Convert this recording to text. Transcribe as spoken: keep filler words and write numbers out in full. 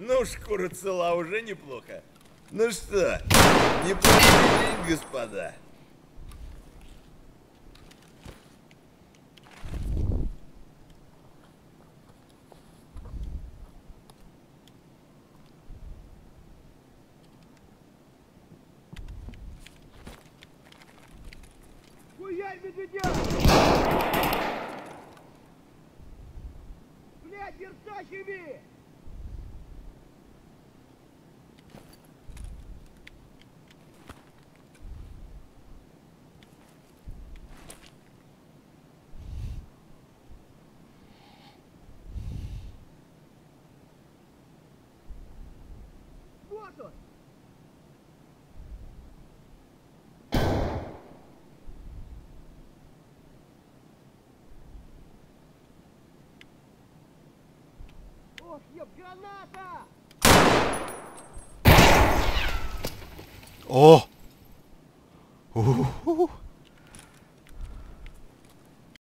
Ну, шкура цела уже неплохо. Ну что, неплохой день, господа. Хуярь, медведя! Блядь, вертахими! Вот он! Ох, еб, граната! О!